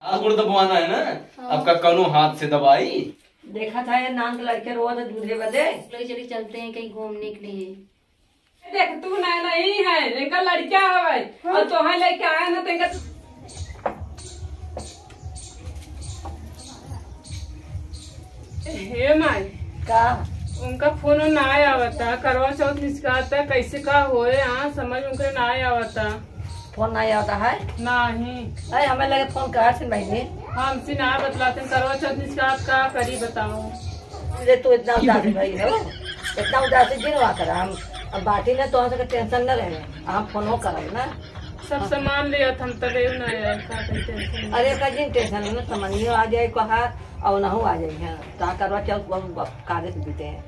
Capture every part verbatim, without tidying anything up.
हाथ गोड़ दबवाना है ना। हाँ। आपका कनो हाथ से दबाई देखा था ये नान के लड़के रोज दूधे बदे चली चलते हैं कहीं घूमने के लिए। देख तू नहीं नहीं है इनका लड़का है। हाँ। और तो है लेके आया ना तेगा हे माई का उनका फोन ना आवता करवा चौथ निष्काता कैसे का होए। हाँ समझ उनके ना आवता फोन नहीं आता है नहीं। अरे हमें लगे फोन करा थी भाई हमसे ना बतलाते करवा चौथ निष्कात का करी बताओ। ये तो इतना उदासी भाई हो इतना उदासी दिन हुआ करा हम अब बाटी ने तो से टेंशन न रहे हम फोन हो करा ना सब सामान लिया हम तले ना टेंशन। अरे का दिन टेंशन ना सामान आ जाए कहा और ना आ जाए है का करवा चौथ कागज बीते हैं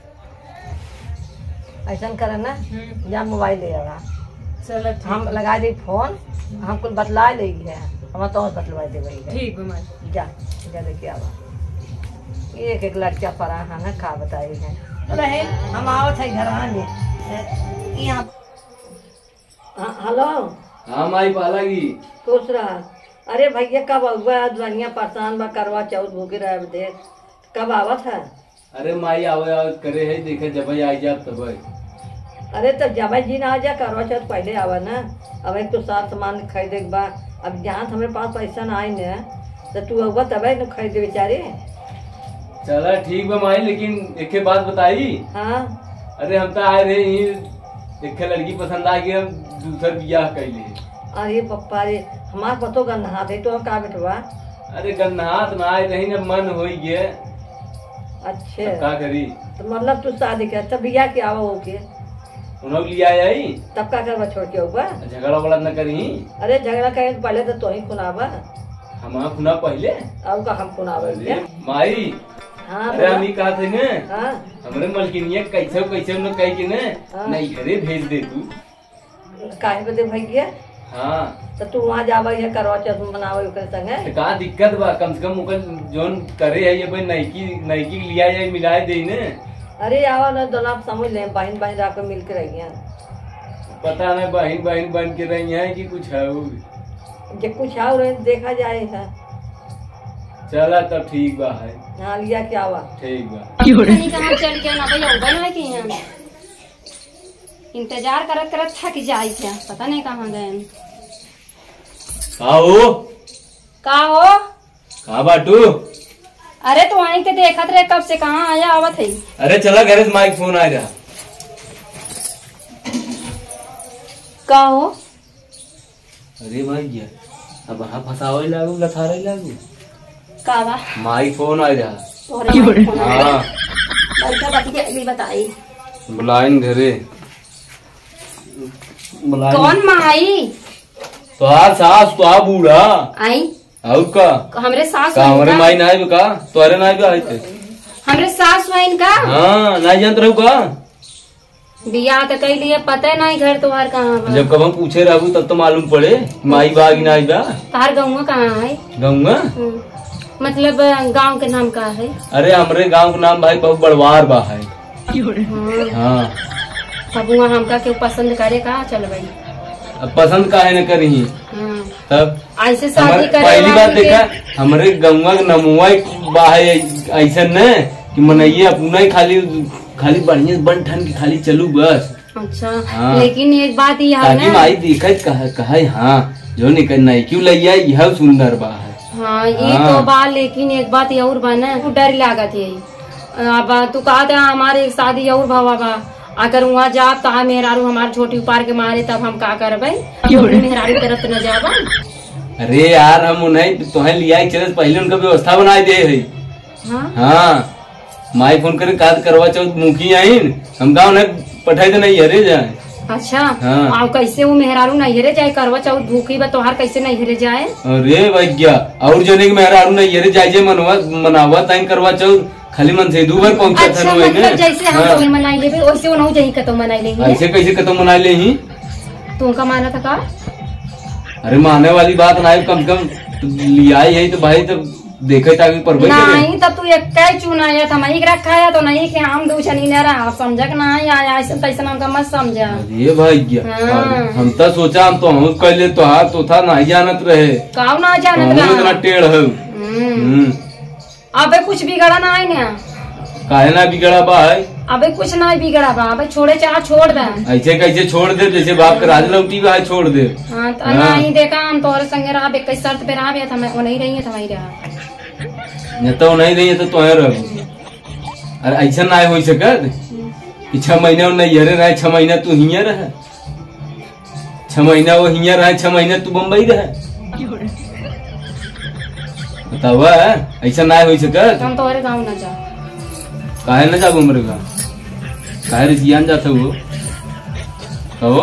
ऐसा करे ना या मोबाइल ले आवा चलो हम लगा दी फोन हम कुछ बतला लेगी है हम तो बतलवा दे वही ठीक है जा जा लेके आवा एक एक लड़का पड़ा है ना का बताई है रहे हम आवत है घर में यहाँ। हेलो हाँ माई पालागी खुश रहा। अरे भैया कब हुआ दुनिया परेशान बा करवा चौथ भूखे रहे दे कब आवत है। अरे माई आवे आवे करे है देखे जब आई जाब तब। अरे तब जब जी ना आ जा करवा चौथ पहले आवा ना अब एक तो साथ सामान खरीदे के बाद अब जहाँ हमारे पास पैसा ना आई न तो तू अब तब न खरीदे बेचारे। चला ठीक बा माई लेकिन एक बात बताई। हाँ अरे हम तो आए रहे एक लड़की पसंद आ गई हम दूसर बियाह कैले। अरे पप्पा रे हमारे पतो गन्ना थे तो का बेटवा। अरे गन्नाथ ना आए रही ना मन हो गया। अच्छा का करी तो मतलब तू शादी कर तब बियाह के आवा हो के उन्होंने लिया आई तब का करवा छोड़ के होगा झगड़ा बड़ा न करी। अरे झगड़ा करे तो पहले तो तो ही खुनावा हम खुना पहले अब का हम खुनावा माई। हाँ अरे हम कहा थे न हाँ हमरे मलकिनिया कैसे कैसे न कह के न हाँ। नहीं घरे भेज दे तू काहे बदे भैया। हाँ तो तू वहाँ जावा है करवा चौथ मनावे ओकरे संगे तो का दिक्कत बा कम से कम ओकर जोन करे है ये भाई नईकी नईकी लिया जाए मिलाए दे न। अरे आवा ना दोनों आप समझ ले बहन बहन रात मिल के रही हैं। पता नहीं बहन बहन बन के रही है कि कुछ है जब कुछ और देखा जाए है। चला तब ठीक बा है। हाँ लिया क्या हुआ ठीक बा कहाँ चल गया ना भैया उबल है कि यहाँ इंतजार करत करत थक जाए क्या पता नहीं कहाँ गए। आओ का हो कहा बाटू। अरे तो वहीं के देखत रहे कब से कहाँ आया आवत है। अरे चला घर से माइक फोन आ रहा। का हो अरे भाई अब वहाँ फंसावे लागू लथारे लागू का बा माई फोन आ रहा। हाँ बताई बुलाइन घरे कौन माई तो आज सास तो आ बूढ़ा आई और का हमरे सास का हमारे माई नाई का तोरे नाई का आते हमरे सास वाइन का। हाँ नाई जानत रहू का बियाह तो कई लिए पता नहीं घर तुम्हार कहाँ बा। जब कब हम पूछे रहू तब तो मालूम पड़े माई बा की नाई बा। तार गाँव कहाँ है गाँव मतलब गांव के नाम का है। अरे हमरे गांव का नाम भाई बहुत बड़वार बा है। हाँ अब वहाँ हमका क्यों पसंद करे कहा चल भाई अब पसंद काहे न करी तब ऐसे शादी करे पहली बात देखा हमरे गंगा नमुआ बा है ऐसा न कि मनइये अपना ही खाली खाली बढ़िया बन ठन की खाली चलू बस। अच्छा हाँ। लेकिन एक बात यह है ना माई देखत कहा कहा हाँ जो निकल नहीं क्यों लिया यह सुंदर बा है। हाँ ये हाँ। तो बात लेकिन एक बात और बा ना डर लागत है। अब तू कहा था हमारे शादी और भावा बा अगर वहाँ जा तो मेहरारू हमारे छोटी उपार के मारे तब हम का करबे मेहरारू तरफ न जाबा। अरे यार हम उन्हें तो लिया चले पहले उनका व्यवस्था बना दे है। हाँ, हाँ। माई फोन करे काद करवा चौथ मुखी आई हम गाँव उन्हें पठाई तो नहीं हरे जाए। अच्छा हाँ। और कैसे वो मेहरारू नैहरे जाए करवा चौथ भूखी बा तोहार कैसे नैहरे जाए। अरे भैया और जने के मेहरारू नैहरे जाए जाए मनवा मनावा ताइन करवा चौथ खाली मन से दो बार पहुंचा अच्छा, मतलब जैसे हम हाँ। तो मनाई ले वैसे वो नहीं जाही कतो मनाई ले ऐसे कैसे कतो मनाई ले ही तो उनका माना था का। अरे माने वाली बात नहीं कम से कम लिया है तो भाई तो देखे ताकि पर भाई करे नहीं तब तू एक काय चुना या था मई रखा है तो नहीं कि हम दो छनी न रहा समझक नहीं आया ऐसे तैसे हमका मत समझा। अरे भाई हाँ। हम तो सोचा हम तो हम कहले तो हाथ तो था नहीं जानत रहे काव ना जानत हम इतना रहा टेढ़ है। हम्म। अबे कुछ बिगड़ा ना है ना काहे ना बिगड़ा बा है अबे कुछ नहीं बिगड़ा बा अबे छोड़े चाह छोड़ दे ऐसे कैसे छोड़ दे जैसे बाप का राज लौटी बा छोड़ दे। हाँ तो नहीं देखा हम तोहरे संगे रहा बे कई शर्त पे रहा बे था मैं वो नहीं रही है तुम्हारी रहा न तो नहीं रही है तो तो रह अरे ऐसा ना हो सकत कि छह महीना नहीं हरे रहे छह महीना तू हिया रहे छह महीना वो हिया रहे छह महीना तू बम्बई रहे बताओ ऐसा ना हो सकत। हम तोहरे गाँव न जा काहे न जाबो हमरे गाँव काहे रिसियान जाता वो कहो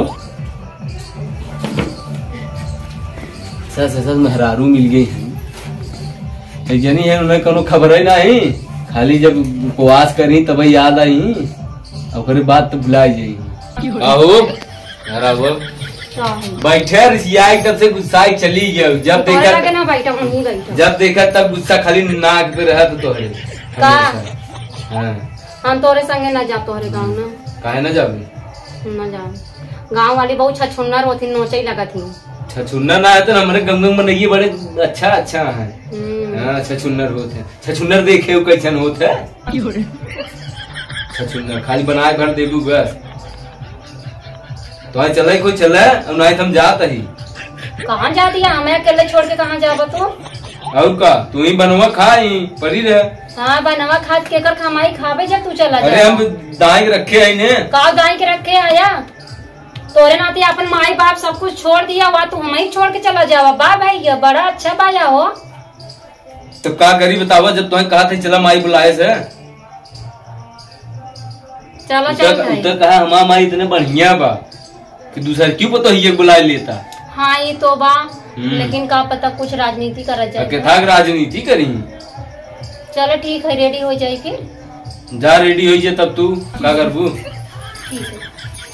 सस सस मेहरारू मिल गई है जनी है उन्हें कोनो खबर ही नहीं खाली जब उपवास करी तब याद आई और बात तो भुला जाई। आहो आहो बैठे रिसिया एकदम से गुस्सा चली गया जब देखा ना बैठा वहीं बैठा जब देखा तब गुस्सा खाली नाक पे रहा तो है का हाँ हम तोरे संगे न जा तोहरे गाँव न काहे न जाबे न जा गाँव वाली बहुत छछुन्नर होती नोचे लगा थी छछुन्नर ना है तो हमारे गंगंग में नहीं बड़े अच्छा अच्छा है हाँ छछुन्नर होते हैं छछुन्नर देखे हो कैसन होते है छछुन्नर खाली बना घर देबू बस तो चले कोई चले अब नहीं हम जात ही कहाँ जा दिया हमें अकेले छोड़ के कहाँ जाबो तू और का तू ही बनवा खाई परी रह हाँ बनवा खाद के कर कमाई खाबे जब तू चला जा। अरे हम दाई रखे आई ने का दाई के रखे आया तोरे नाते अपन माई बाप सब कुछ छोड़ दिया हुआ तू हमें छोड़ के चला जावा बा भाई ये बड़ा अच्छा बाया हो तो का करी बतावा जब तुम्हें कहा था चला माई बुलाए से चलो चल उधर कहा हमारा माई इतने बढ़िया बा कि दूसरा क्यों पता ये बुला लेता। हाँ ये तो बा लेकिन का पता कुछ राजनीति कर जाए था राजनीति करी। चलो ठीक है रेडी हो जाए फिर जा रेडी हो जाए तब तू क्या करबू ठीक है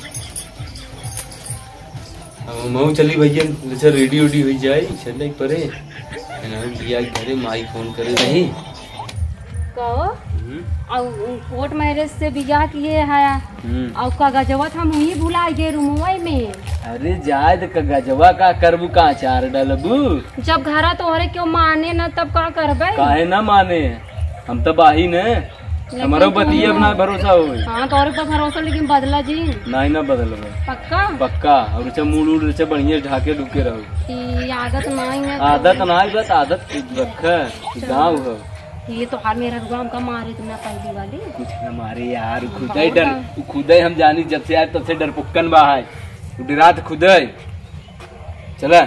मऊ चली भैया अच्छा रेडी वेडी हो जाए चले परे लिया घरे माई फोन करे रही कहो कोर्ट मैरिज से बियाह किए है और का गजवत हम ही भुला गए रुमुई में। अरे जाए तो गजवा का करबू का चार डलबू जब घरा तोहरे क्यों माने न तब का करबे काहे ना माने हम तो बाही ने हमारो बतिये अपना भरोसा हो। हाँ तोरे पर भरोसा लेकिन बदला जी नहीं ना बदलबे पक्का पक्का और अच्छा मूड उड़ अच्छा बढ़िया ढाके ढुके रहो आदत नहीं है आदत नहीं बस आदत रख गाँव हो ये तो हाल मेरा गाँव का मारे तुमने पहली वाली कुछ न मारे यार खुद ही डर खुद ही हम जानी जब से आए तब से डर पुक्कन बा है डरात खुद ही चला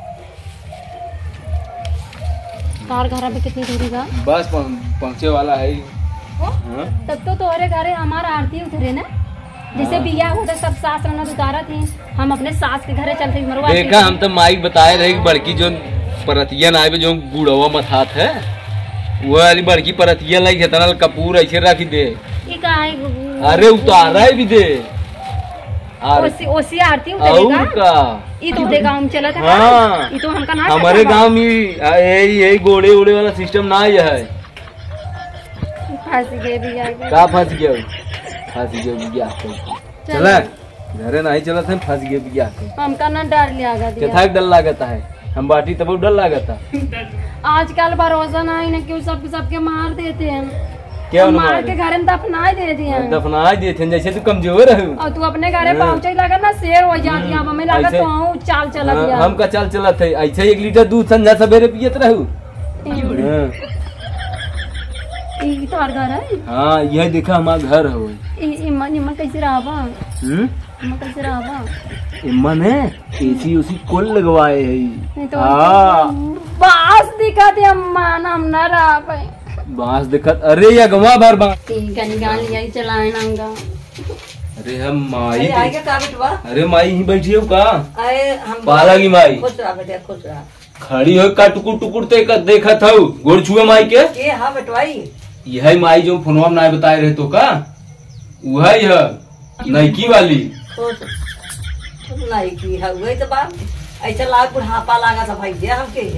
तार घर में कितनी दूरी का बस पहुँचे वाला है। हाँ? तब तो तोहरे घरे हमारा आरती उतरे ना जैसे बिया होता सब सास ननद उतारा थी हम अपने सास के घरे चलते मरवा देखा हम तो माइक बताए रहे बड़की जो परतिया ना आवे जो गुड़वा मथात है वो वाली बड़की परतिया लगी इतना कपूर ऐसे रख दे अरे उतारा है भी दे ओसी ओसी आरती उतरेगा का ये तो देगा हम चला था हाँ ये तो हमका ना हमारे गांव में यही यही गोड़े उड़े वाला सिस्टम ना ही है। फंस गए भी का फंस गया फंस गया बिया चला घरे नहीं चला था फंस गया बिया हमका ना डर लिया क्या डर लागता है हम बाटी तब डर लागता आजकल भरोसा नहीं ना क्यों सब सबके मार देते हैं क्या मार के घर में दफना दे दिए दफना दे थे जैसे तू कमजोर है और तू अपने घरे पहुंचे लगा ना शेर हो जाती है हमें लगा तो हूं चाल चला दिया हम का चाल चला थे ऐसे एक लीटर दूध संझा सवेरे पियत रहू ई तोहर घर है हां यह देखा हमारा घर है ई इमन इमन कैसे रहबा हम इमन कैसे रहबा इमन है एसी उसी कोल लगवाए है हां बास दिखा दे अम्मा हम ना रह पाए बास दिखत अरे या गवा भर बास कनी गाल यही चलाए नंगा अरे हम माई आई के का बिटवा अरे माई ही बैठी हो का अरे हम पाला की माई खुश रहा बेटा खुश रहा खड़ी हो का टुकुर टुकुर ते का देखत हूं गोड़ छुए माई के के हां बेटवाई यही माई जो फोनवा में ना बताए रहे तो का वही है नईकी वाली खुश नहीं की है वही तो बात ऐसा लाग बुढ़ापा लागा था भाई जे हमके है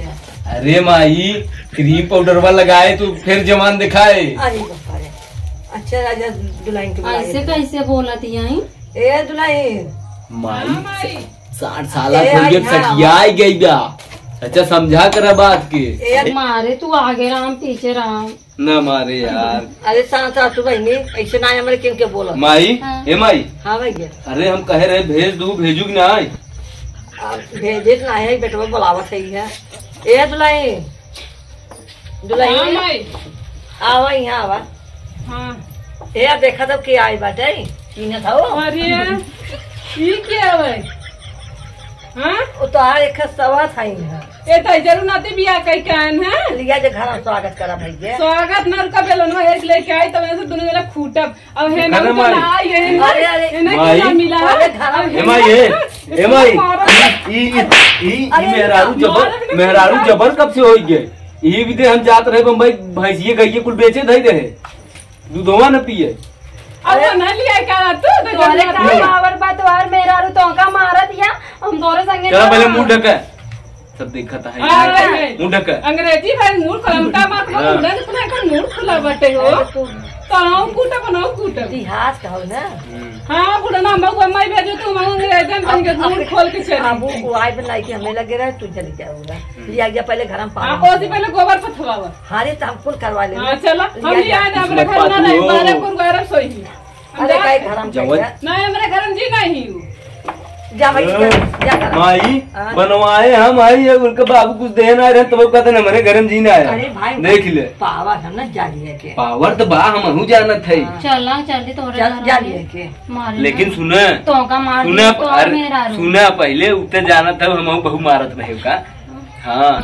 अरे माई क्रीम पाउडर वाला लगाए तो फिर जवान दिखाए। अरे बाबा रे। अच्छा राजा दुल्हन के बुलाए। ऐसे कैसे बोला थी यहीं? ए दुल्हन माई साठ साल सखिया गई बा। अच्छा समझा कर बात के। ए मारे तू आगे राम पीछे राम न मारे यार। अरे साथ साथ तू बहनी ऐसे ना हमारे क्यों के बोलो माई हाँ। ए माई। हाँ भैया अरे हम कहे रहे भेज दू भेजू की ना। भेजे ना है बेटवा बुलावा सही है। ए दुल्हन दुल्हन आवा यहाँ आवा। हाँ ए देखा तब के आई बाटे इन्हें था वो अरे ये क्या है? हाँ वो तो आ एक सवा था इन्हें ये तो जरूर नाते बिया कई के आन है। लिया जे घर में स्वागत करा भैया। स्वागत नर का बेलनवा एक लेके आई तब ऐसे दोनों जने खूटब अब है ना अरे तो माई। ना ये ना अरे, अरे, ये ना माई। क्या मिला अरे, है? खाना ए माई ए ए माई ई ई ई मेहरारू जबर मेहरारू जबर कब से हो गए। ये भी दे हम जात रहे बम्बई भैंसिए गई कुल बेचे धई रहे दूधवा न पिए। अब वो ना लिया क्या तू तो तोरे जब का पावर बा तोर मेरा रू तो का मारा दिया हम तोरे संगे चला पहले मुंह ढका सब देखता है अरे, मुंह ढका। अंग्रेजी भाई मूड कलमटा मार को हाँ। मुंडा निकला कर मूड खुला बटे हो कहां कूटा बनाओ कूटा इतिहास कहो ना हां बुढ़ा ना मगु मई भेजो तू मगु अंग्रेजन बन के मूड खोल के चली अब वो आई बनाई के हमें लगे रहे तू चली जाऊंगा लिया गया पहले घर में हां पानी ओसी पहले गोबर पथवावा हारे तो हम कुल करवा ले हां चलो हम भी आए ना अपने घर ना नहीं बारह पुर गैरम सोई अरे काहे घर में जवन- जाइए नहीं हमारे घर में जी नहीं जा भाई जा जा घर में। माई हाँ। बनवाए हम आई है उनके बाबू कुछ दे ना रहे तो कहते ना हमारे घर में जीना अरे है भाई देख ले पावा हम ना जा लिए के पावर तो बा हम हूँ जानत है चला चलती तोरे जा घर जा आगे। लिए के मारे लेकिन सुने तो का मार सुना दिया, तो अरे मेरा रू। सुना पहले उतने जाना था हम बहु मारत रहे का। हाँ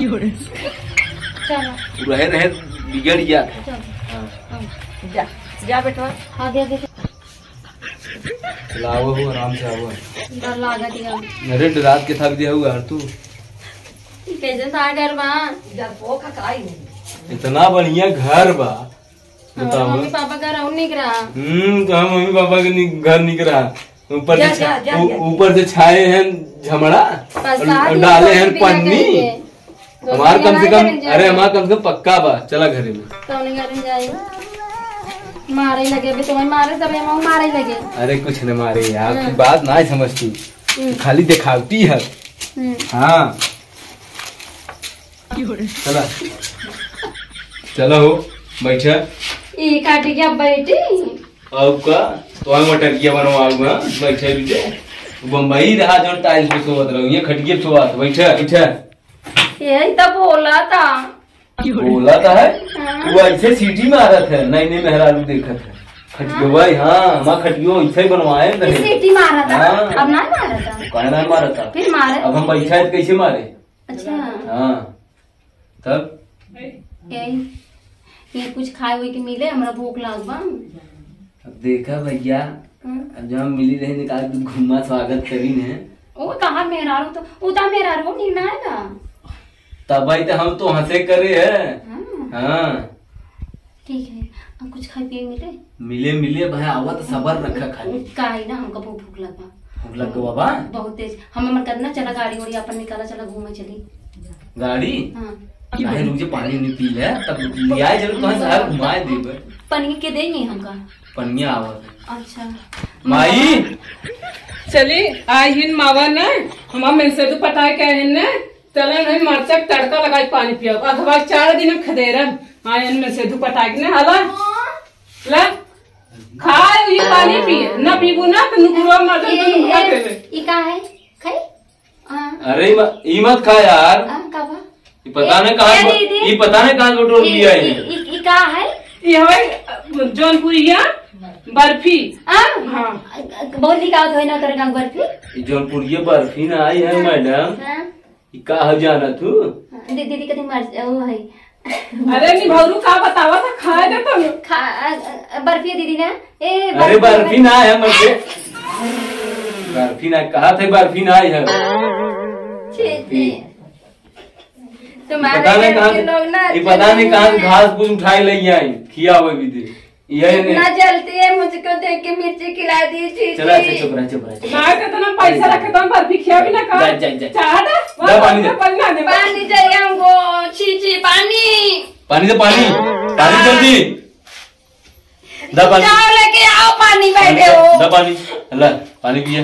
चलो रहे रहे बिगड़ गया था। चलो हाँ। जा जा बेटवा आगे आगे चलाओ हो आराम से आओ। डर लागा दिया अरे रात के थक दिया हुआ तू पेजेंट आ गए बा जा पो का काई नहीं इतना बढ़िया घर बा और बताओ। मम्मी पापा का रहू नहीं करा हम्म तो हम मम्मी पापा के नि- घर निकल रहा ऊपर जा, से जा, जा, ऊ- जा। ऊपर से छाए हैं झमड़ा और डाले हैं पन्नी। हमार कम से कम अरे हमार कम से कम पक्का बा चला घरे में। तो नहीं घर जाए मारे ही लगे अभी तुम्हें मारे तब हम मारे ही लगे अरे कुछ न मारे यार की बात ना समझती खाली दिखावती है। हम्म। हाँ चला चलो हो बैठा ई काटी के अब बैठी अब का तो हम मटरिया बनवाऊंगा बैठे बीते बम्बई रहा जो टाइल्स पे सोवत रहो ये खटिए पे सोवत बैठा बैठा यही तो बोला था बोला था है हाँ। वो ऐसे सीटी में आ रहा था नई नई मेहरारू देखा था खटियो भाई हाँ माँ खटियो ऐसे ही बनवाए इस रहे सीटी मारा था हाँ। अब ना मारा था कहना ना मारा था फिर मारे अब हम बैठा है तो कैसे मारे। अच्छा हाँ तब यही ये कुछ खाए हुए के मिले हमरा भूख लागबा अब देखा भैया अब जब हम मिली रहे निकाल के घुमा स्वागत करी ने ओ कहा मेहरारू तो उता मेहरारू नहीं ना आएगा तब भाई तो हम तो हंसे करे है। हाँ हाँ ठीक है अब कुछ खाए पिए मिले मिले मिले भाई आवा तो सबर रखा खाली काहे ना हमको बहुत भूख लगबा भूख लग गया बाबा बहुत तेज हम मन करना चला गाड़ी वाड़ी अपन निकाला चला घूमे चली गाड़ी हाँ काहे रुक जे पानी नहीं पी ले तब लियाए जरूर तो शहर घुमाए देबे पनीर के देंगे हमका पनिया आवत अच्छा माई चली आई हिन मावा ने हमार में से तो पता है क्या है ने चले नहीं मरचा के तड़का लगाई पानी पियो अथवा चार दिन खदेरन हाँ इनमें से दू पटा के ने हला ला खाए ये पानी पिए ना पीबू ना तो नुकुरवा मर जाए तो नुकुरा के ले ये का है खाई हाँ अरे ई मत- ई मत खा यार हाँ, का बा ये पता नहीं ए, कहाँ ए, दीदी। ये पता नहीं कहाँ बटोर लिया है ये- ये ये का है ये हमारे जौनपुरिया बर्फी हाँ हाँ बहुत लिखा हुआ है ना करेगा बर्फी ये जौनपुर ये बर्फी ना आई है मैडम हाँ ये का हो जाना तू दी- दीदी कभी मर वो है अरे नी भौरू का बतावा था खाए दे तुम खा अ- अ- बर्फी है दीदी ना ए अरे बर्फी ना है मुझे बर्फी ना कहा था बर्फी ना आई है छी, छी। तुम्हारे पता नहीं घर कहाँ के लोग ना ये पता नहीं कहाँ से घास फूस उठाई लगी आई खिया हुए भी दे ये इतना जलती है मुझको देख के मिर्ची खिला दीजिए। चला अच्छा चुप रह चुप रह ना कितना पैसा रखे तो हम बर्फी खिया भी ना खा जा, जा, जा। चाहत दा पानी दे। पानी चाहिए हमको, छी पानी पानी दे पानी पानी जल्दी दा पानी जाओ लेके आओ पानी बैठे हो। दा पानी अल्लाह पानी पिए।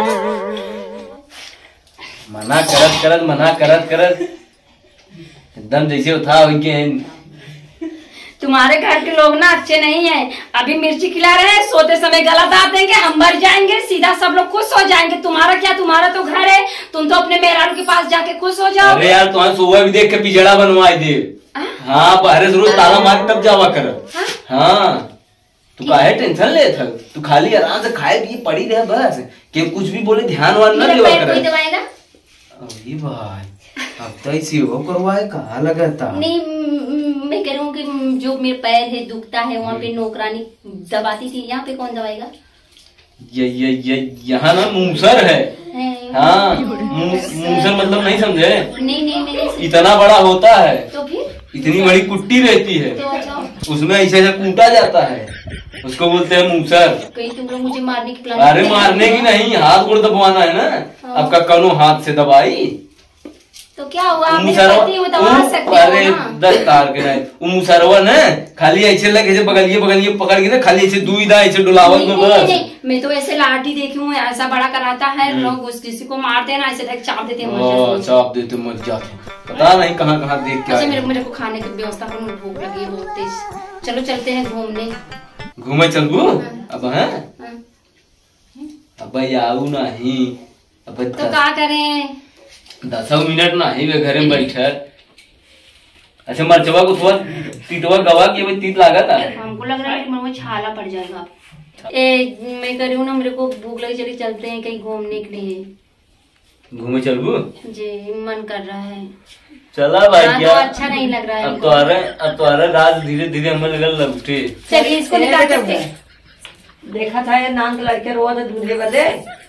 मना करत करत मना करत करत एकदम जैसे उठा उनके तुम्हारे घर के लोग ना अच्छे नहीं हैं। अभी मिर्ची खिला रहे हैं, सोते समय गला दाब देंगे, हम मर जाएंगे, सीधा सब लोग खुश हो जाएंगे। तुम्हारा क्या, तुम्हारा तो घर है, तुम तो अपने मेहरारू के पास जाके खुश हो जाओ। अरे यार तुम्हारे सुबह भी देख के पिजड़ा बनवाए दे। हाँ बाहर जरूर ताला मार तब जावा कर। हाँ तू काहे टेंशन ले था, तू खाली आराम से खाए पिए पड़ी रहे बस, कि कुछ भी बोले ध्यान वान न देवा कर। दवाएगा अरे भाई अब तो इसी हो करवाए कहाँ लगाता। नहीं मैं कह रही हूँ कि जो मेरे पैर है दुखता है वहाँ पे नौकरानी दबाती थी, यहाँ पे कौन दबाएगा? ये ये ये यहाँ ना मूसर है। हाँ मूसर मतलब नहीं समझे? नहीं नहीं मैंने इतना बड़ा होता है तो फिर इतनी बड़ी कुट्टी रहती है तो अच्छा उसमें ऐसे ऐसे कूटा जाता है, उसको बोलते हैं मूसर। कहीं तुम लोग मुझे मारने की प्लान? अरे मारने की नहीं, हाथ गोड़ दबवाना है ना। आपका कनो हाथ से दबाई तो क्या हुआ? आप मेरे पति हो, दबा सकते हो अरे ना। दस तार के नहीं वो मुसरवा न खाली ऐसे लगे ऐसे बगलिए बगलिए पकड़ के ना खाली ऐसे दुई दा ऐसे डुलावल नहीं, में नहीं, बस। नहीं, मैं तो ऐसे लाठी देखी हूँ, ऐसा बड़ा कराता है लोग, उस किसी को मारते हैं ना ऐसे ढक चाप देते हैं मर जाते हैं। चाप देते मर जाते, पता नहीं कहाँ कहाँ देख के अच्छा आए। मेरे मेरे को खाने की व्यवस्था करो, मुझे भूख लगी है बहुत तेज। चलो चलते हैं घूमने। घूमे चलबू अब? है हाँ। अब आऊ नहीं अब तो क्या करें? दस मिनट नहीं वे घरे में बैठे। अच्छा मरचवा को थोड़ा तीतवा गवा के भाई तीत लागा था। हमको लग रहा है कि मेरे को छाला पड़ जाएगा। ए मैं कर रही हूँ ना, मेरे को भूख लगी, चलिए चलते हैं कहीं घूमने के लिए। घूमे चलबू? जी मन कर रहा है। चला भाई हाँ, क्या तो अच्छा नहीं लग रहा है अब तो आ रहे अब तो आ रहे रात धीरे धीरे हमें लगल लपटे। चलिए इसको निकाल करते। देखा था ये नान के लड़के रोज दूल्हे वाले।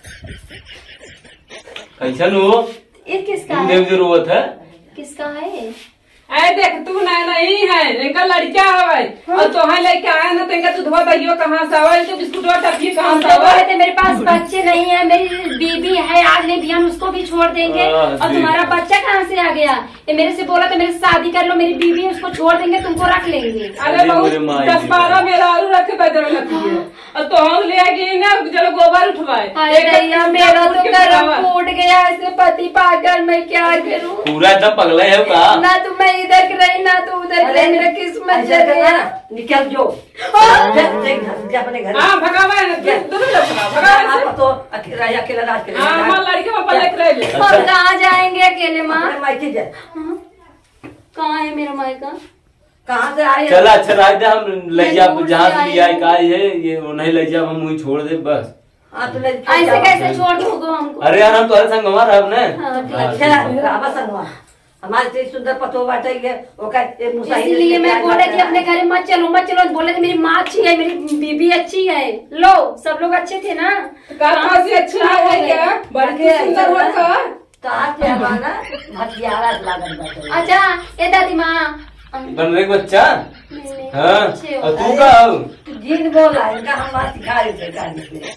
कैसा हो ये किसका तुम है? देव जरूरत है किसका है? अरे देख तू नहीं नहीं है इनका लड़का है और तो हाँ लेके आया ना तो इनका दूधवा दहियो कहाँ से आवा, तो बिस्कुटवा टफी कहाँ हम से तो आवा? बोले थे मेरे पास बच्चे नहीं है, मेरी बीबी है, आज ले बिहान उसको भी छोड़ देंगे। हाँ, और जी। तुम्हारा बच्चा कहाँ से आ गया? ये मेरे से बोला तो मेरे से शादी कर लो, मेरी बीबी है उसको छोड़ देंगे, तुमको रख लेंगे। अरे अरे बहुत मेरे माई दस जी। बारह मेरा आलू रखे बजर लगती है और तो हम ले आएगी ना चलो गोबर उठवाए। अरे एक भैया एक मेरा फूट तो के कर्म उठावा। फूट गया, ऐसे पति पाकर मैं क्या करूँ? पूरा एकदम पगला है का। ना तो मैं इधर की रही ना तो उधर की रही, मेरा किस्मत ऐसा चल करना गया। ना, निकल जो हाँ। जा, जा घर- जा अपने घर। हाँ भगावा दोनों लोग भगावा भगावा आप तो अकेला अकेला राज करेगा। हाँ हमारे लड़के में पलट रहे ले। अच्छा। हम कहाँ जाएंगे अकेले माँ? अपने मायके जा। हाँ? कहाँ है मेरा मायका? कहाँ से आए? चला अच्छा रात दे हम ले जा दूर से जहाँ से आई लिया हूँ। का है ये वो नहीं ले जा हम वहीं छोड़ दे बस। हाँ तो ले ऐसे कैसे छोड़ दोगे हमको? अरे यार हम तुम्हारे संग हमारा अब ने हाँ, ठीक। अच्छा राबा संगवा हमारे से सुंदर पतो बाटे के ओका ए मुसाहिद इसीलिए मैं बोले थी अपने घर मत चलो मत चलो, बोले थे मेरी माँ अच्छी है, मेरी बीबी अच्छी है। लो सब लोग अच्छे थे ना? कहाँ से अच्छी है क्या? बड़ी सुंदर हो का? कहाँ से हमारा भटियारा लागल बाटे। अच्छा ये दादी माँ बन रहे बच्चा। नहीं, नहीं, हाँ अच्छे हो। और तू का हो? तू जीन बोला इनका हम बात सिखा रहे थे गाड़ी पे।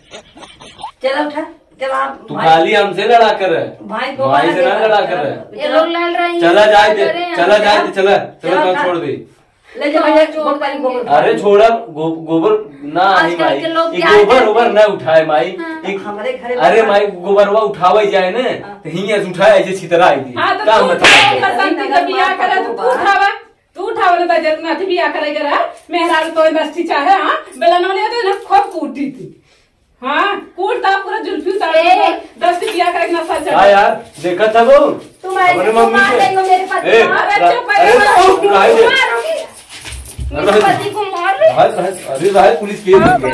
चलो उठा चलो आप तू खाली हमसे लड़ा कर है भाई को भाई से ना लड़ा कर है। ये लोग लड़ रहे हैं, चला जाए दे कर रहे हैं, चला जाए दे चला चला चलो, तो छोड़ दे। ले जा भैया गोबर पानी गोबर। अरे छोड़ा गो, गोबर ना नहीं आजकल माई के लोग ये क्या गोबर करते ओबर हैं? ना उठाए माई हाँ। एक हमारे घरे अरे माई गोबरवा उठावे जाए ना तो हिंगे से उठाए ऐसे छितरा आई थी हाँ तो का तू मतलब उठावा बसंती का बियाह करे तो तू उठावा तू उठावा ना बजर में अथी बियाह करे जरा मेहरारू तो मस्ती चाहे। हाँ बेलनो ले तो ना खूब कूटी थी। हाँ कूटता पूरा जुल्फी उतार ए। दस की बियाह करे नशा हाँ चढ़ा। यार देखा था वो तुम ऐसे अपने तो मम्मी मार से रही हो मेरे पति ए, को। अरे रा- चुप अरे है, तू राय दे मारोगी? मेरे पति को मार रही राय- राय- अरे राय पुलिस केस है।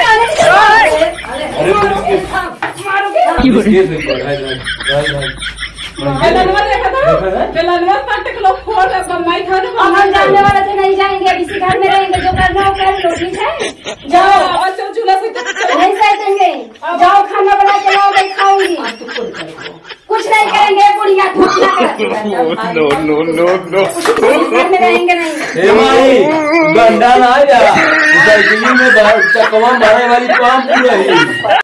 अरे पुलिस केस मारोगी? पुलिस केस है राय राय राय राय बेलनवा देखा था देखा था? बेलनवा तट के लोग फोड़ दे बम्बई खाने अब हम जानने वाले तो नहीं जाएंगे, अब इसी घर में रहेंगे, जो करना हो कर लो, ठीक है? जाओ और चौ चूल्हा से चल- नहीं सहेंगे, जाओ खाना बना के लाओ, मैं खाऊंगी। कुछ नहीं करेंगे बुढ़िया, कुछ ना कर। नो नो नो नो घर में रहेंगे नहीं। हे माई गंडा ना जा साइकिल में चकवा मारे वाली काम की रही।